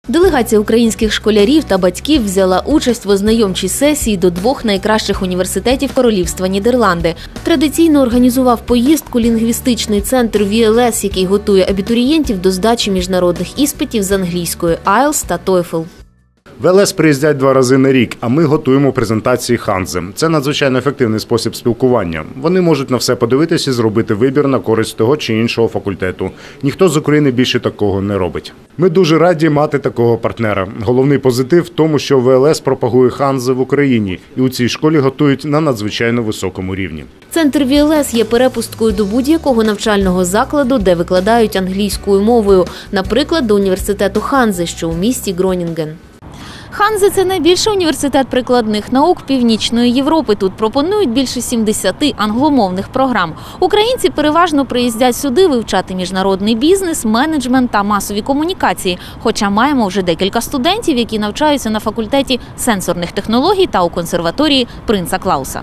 Делегація українських школярів та батьків взяла участь в ознайомчій сесії до 2 найкращих університетів Королівства Нідерланди. Традиційно організував поїздку лінгвістичний центр VLS, який готує абітурієнтів до здачі міжнародних іспитів з англійської IELTS та TOEFL. VLS приїздять 2 рази на рік, а ми готуємо презентації Ханзе. Це надзвичайно ефективний спосіб спілкування. Вони можуть на все подивитись і зробити вибір на користь того чи іншого факультету. Ніхто з України більше такого не робить. Ми дуже раді мати такого партнера. Головний позитив в тому, що VLS пропагує Ханзе в Україні і у цій школі готують на надзвичайно високому рівні. Центр VLS є перепусткою до будь-якого навчального закладу, де викладають англійською мовою, наприклад, до університету Ханзе, що у місті Гронінген. Ханзе – це найбільший університет прикладних наук Північної Європи. Тут пропонують більше 70 англомовних програм. Українці переважно приїздять сюди вивчати міжнародний бізнес, менеджмент та масові комунікації. Хоча маємо вже декілька студентів, які навчаються на факультеті сенсорних технологій та у консерваторії Принца Клауса.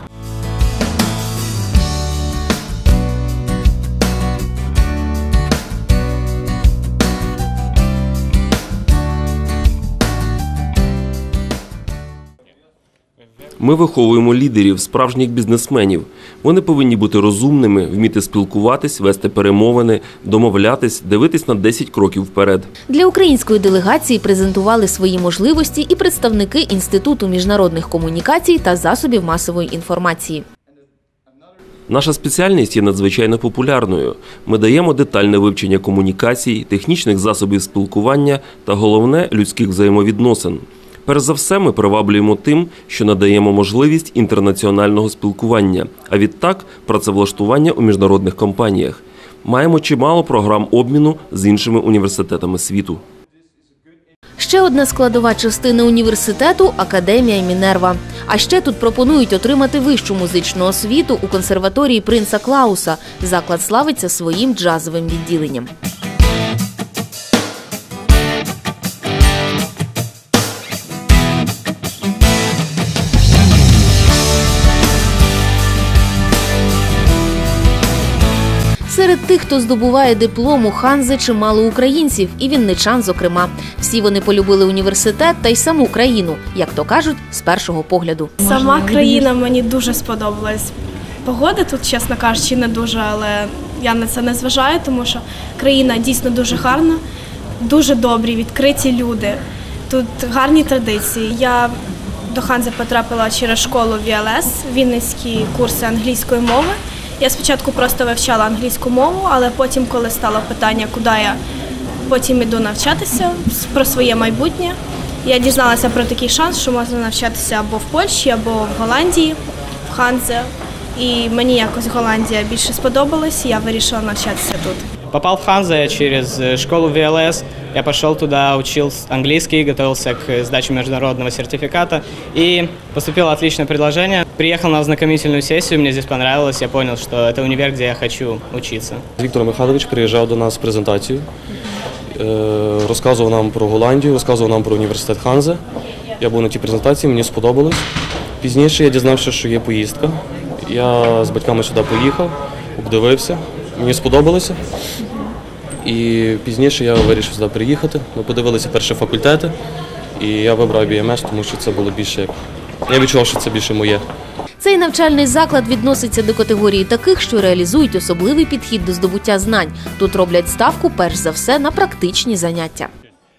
Ми виховуємо лідерів, справжніх бізнесменів. Вони повинні бути розумними, вміти спілкуватись, вести перемовини, домовлятись, дивитись на 10 кроків вперед. Для української делегації презентували свої можливості і представники Інституту міжнародних комунікацій та засобів масової інформації. Наша спеціальність є надзвичайно популярною. Ми даємо детальне вивчення комунікацій, технічних засобів спілкування та, головне, людських взаємовідносин. Перш за все, ми приваблюємо тим, що надаємо можливість інтернаціонального спілкування, а відтак – працевлаштування у міжнародних компаніях. Маємо чимало програм обміну з іншими університетами світу. Ще одна складова частина університету – Академія Мінерва. А ще тут пропонують отримати вищу музичну освіту у консерваторії Принца Клауса. Заклад славиться своїм джазовим відділенням. Серед тих, хто здобуває диплом у Ханзе, чимало українців, і вінничан, зокрема. Всі вони полюбили університет та й саму країну, як то кажуть, з першого погляду. Сама країна мені дуже сподобалась. Погода тут, чесно кажучи, не дуже, але я на це не зважаю, тому що країна дійсно дуже гарна, дуже добрі, відкриті люди. Тут гарні традиції. Я до Ханзе потрапила через школу VLS, Вінницькі курси англійської мови. Я спочатку просто вивчала англійську мову, але потім, коли стало питання, куди я потім іду навчатися, про своє майбутнє, я дізналася про такий шанс, що можна навчатися або в Польщі, або в Голландії, в Ханзе. І мені якось Голландія більше сподобалась, і я вирішила навчатися тут. Попал в Ханзе через школу VLS. Я пошел туда, учил английский, готовился к сдаче международного сертификата. И поступило отличное предложение. Приехал на ознакомительную сессию, мне здесь понравилось. Я понял, что это универ, где я хочу учиться. Віктор Михайлович приїжджав до нас з презентацією. Розказував нам про Голландію, розказував нам про університет Ханзе. Я був на тій презентації, мені сподобалось. Пізніше я дізнався, що є поїздка. Я з батьками сюди поїхав, обдивився. Мені сподобалося. І пізніше я вирішив сюди приїхати. Ми подивилися перші факультети, і я вибрав BMS, тому що це було більше як... Я відчував, що це більше моє. Цей навчальний заклад відноситься до категорії таких, що реалізують особливий підхід до здобуття знань. Тут роблять ставку, перш за все, на практичні заняття.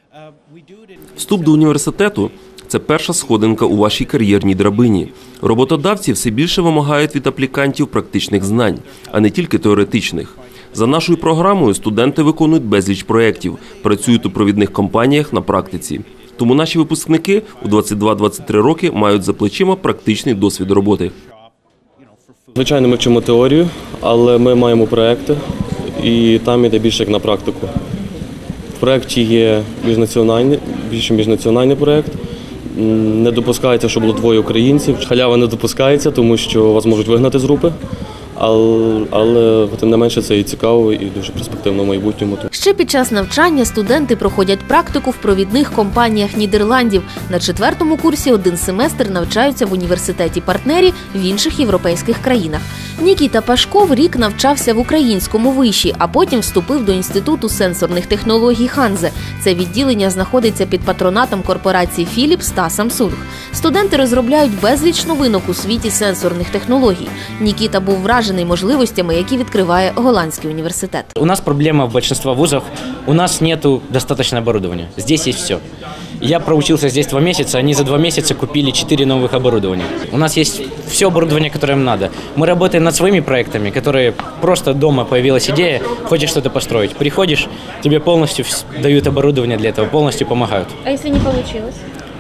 Вступ до університету – це перша сходинка у вашій кар'єрній драбині. Роботодавці все більше вимагають від аплікантів практичних знань, а не тільки теоретичних. За нашою програмою студенти виконують безліч проєктів, працюють у провідних компаніях на практиці. Тому наші випускники у 22-23 роки мають за плечима практичний досвід роботи. Звичайно, ми вчимо теорію, але ми маємо проєкти, і там йде більше як на практику. В проєкті є більше міжнаціональний проєкт. Не допускається, щоб було 2 українців. Халява не допускається, тому що вас можуть вигнати з групи. але тим не менше це і цікаво, і дуже перспективно в майбутньому. Ще під час навчання студенти проходять практику в провідних компаніях Нідерландів. На 4-му курсі один семестр навчаються в університеті-партнері в інших європейських країнах. Нікіта Пашков рік навчався в українському виші, а потім вступив до Інституту сенсорних технологій Ханзе. Це відділення знаходиться під патронатом корпорацій Philips та Samsung. Студенти розробляють безліч новинок у світі сенсорних технологій. Нікіта був вражений можливостями, які відкриває голландський університет. У нас проблема в большинстве вузов. У нас нету достаточно оборудования. Здесь есть все. Я проучился здесь 2 месяца, они за 2 месяца купили 4 новых оборудования. У нас есть все оборудование, которое им надо. Мы работаем над своими проектами, которые просто дома появилась идея, хочешь что-то построить. Приходишь, тебе полностью дают оборудование для этого, полностью помогают. А если не получилось?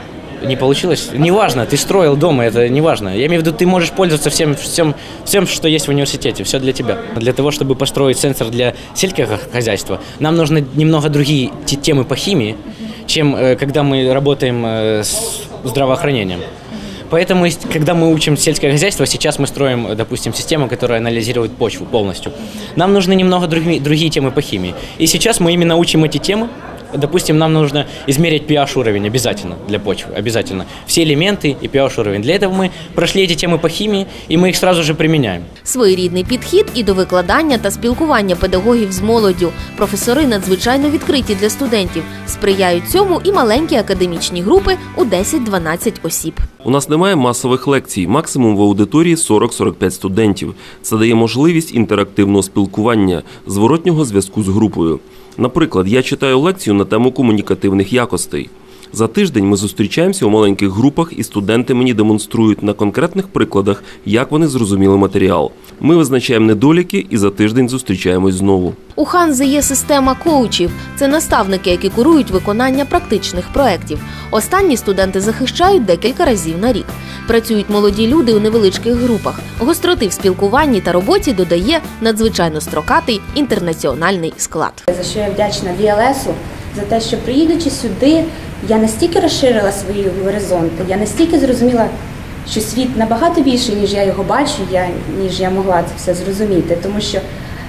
Не получилось? Неважно, ты строил дома, это неважно. Я имею в виду, ты можешь пользоваться всем, что есть в университете, все для тебя. Для того, чтобы построить сенсор для сельскохозяйства, нам нужны немного другие темы по химии, чем когда мы работаем с здравоохранением. Поэтому, когда мы учим сельское хозяйство, сейчас мы строим, допустим, систему, которая анализирует почву полностью. Нам нужны немного другие темы по химии. И сейчас мы именно учим эти темы. Допустим, нам нужно измерить pH-уровень обязательно для почвы, обязательно. Все элементы и pH-уровень. Для этого мы прошли эти темы по химии, и мы их сразу же применяем. Своєрідний підхід і до викладання та спілкування педагогів з молоддю. Професори надзвичайно відкриті для студентів. Сприяють цьому і маленькі академічні групи у 10-12 осіб. У нас немає масових лекцій, максимум в аудиторії 40-45 студентів. Це дає можливість інтерактивного спілкування, зворотнього зв'язку з групою. Наприклад, я читаю лекцію на тему комунікативних якостей. За тиждень ми зустрічаємося у маленьких групах, і студенти мені демонструють на конкретних прикладах, як вони зрозуміли матеріал. Ми визначаємо недоліки і за тиждень зустрічаємось знову. У Ханзе є система коучів. Це наставники, які курують виконання практичних проєктів. Останні студенти захищають декілька разів на рік. Працюють молоді люди у невеличких групах. Гостроти в спілкуванні та роботі додає надзвичайно строкатий інтернаціональний склад. За що я вдячна VLS-у, за те, що приїдучи сюди, я настільки розширила свої горизонти, я настільки зрозуміла, що світ набагато більший, ніж я його бачу, ніж я могла це все зрозуміти. Тому що,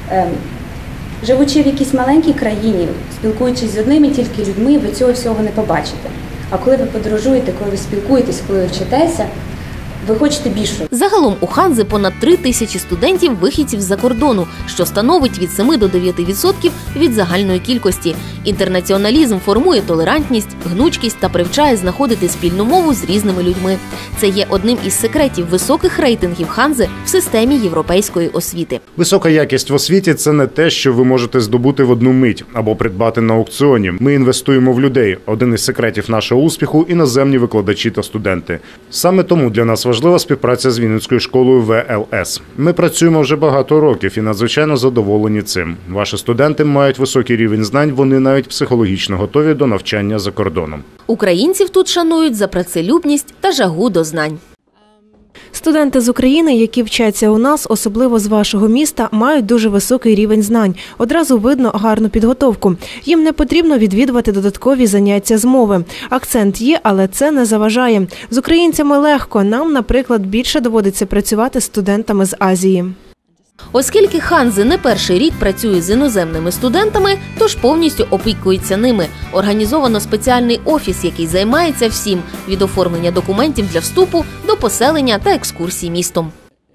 живучи в якійсь маленькій країні, спілкуючись з одними тільки людьми, ви цього всього не побачите. А коли ви подорожуєте, коли ви спілкуєтесь, коли ви вчитеся, ви хочете більшого. Загалом у Ханзе понад 3000 студентів-вихідців з-за кордону, що становить від 7 до 9% від загальної кількості. Інтернаціоналізм формує толерантність, гнучкість та привчає знаходити спільну мову з різними людьми. Це є одним із секретів високих рейтингів Ханзе в системі європейської освіти. Висока якість в освіті – це не те, що ви можете здобути в одну мить або придбати на аукціоні. Ми інвестуємо в людей. Один із секретів нашого успіху – іноземні викладачі та студенти. Саме тому для нас важлива співпраця з Вінницькою школою VLS. Ми працюємо вже багато років і надзвичайно задоволені цим. Ваші студенти мають високий рівень знань, вони навіть психологічно готові до навчання за кордоном. Українців тут шанують за працелюбність та жагу до знань. Студенти з України, які вчаться у нас, особливо з вашого міста, мають дуже високий рівень знань. Одразу видно гарну підготовку. Їм не потрібно відвідувати додаткові заняття з мови. Акцент є, але це не заважає. З українцями легко. Нам, наприклад, більше доводиться працювати з студентами з Азії. Оскільки Ханзе не перший рік працює з іноземними студентами, тож повністю опікується ними. Організовано спеціальний офіс, який займається всім – від оформлення документів для вступу до поселення та екскурсій містом.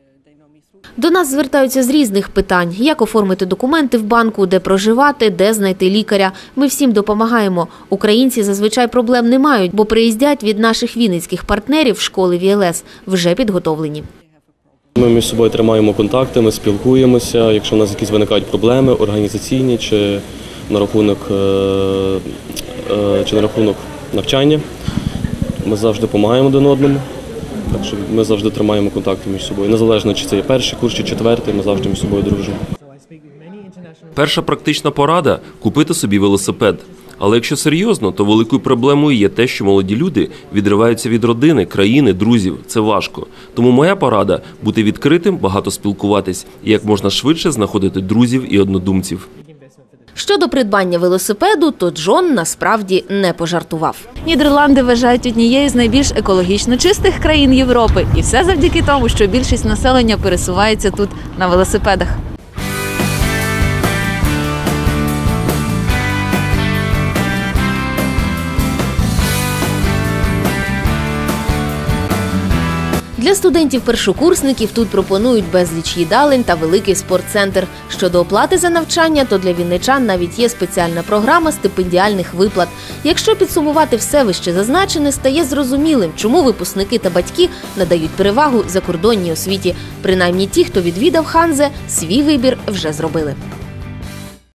До нас звертаються з різних питань – як оформити документи в банку, де проживати, де знайти лікаря. Ми всім допомагаємо. Українці зазвичай проблем не мають, бо приїздять від наших вінницьких партнерів школи VLS, вже підготовлені. Ми між собою тримаємо контакти, ми спілкуємося, якщо в нас якісь виникають проблеми організаційні чи на рахунок навчання. Ми завжди допомагаємо один одному, так що ми завжди тримаємо контакти між собою. Незалежно, чи це є перший курс, чи четвертий, ми завжди між собою дружимо. Перша практична порада – купити собі велосипед. Але якщо серйозно, то великою проблемою є те, що молоді люди відриваються від родини, країни, друзів. Це важко. Тому моя порада – бути відкритим, багато спілкуватись і як можна швидше знаходити друзів і однодумців. Щодо придбання велосипеду, то Джон насправді не пожартував. Нідерланди вважають однією з найбільш екологічно чистих країн Європи. І все завдяки тому, що більшість населення пересувається тут на велосипедах. Для студентів-першокурсників тут пропонують безліч їдалень та великий спортцентр. Щодо оплати за навчання, то для вінничан навіть є спеціальна програма стипендіальних виплат. Якщо підсумувати все вище зазначене, стає зрозумілим, чому випускники та батьки надають перевагу закордонній освіті. Принаймні ті, хто відвідав Ханзе, свій вибір вже зробили.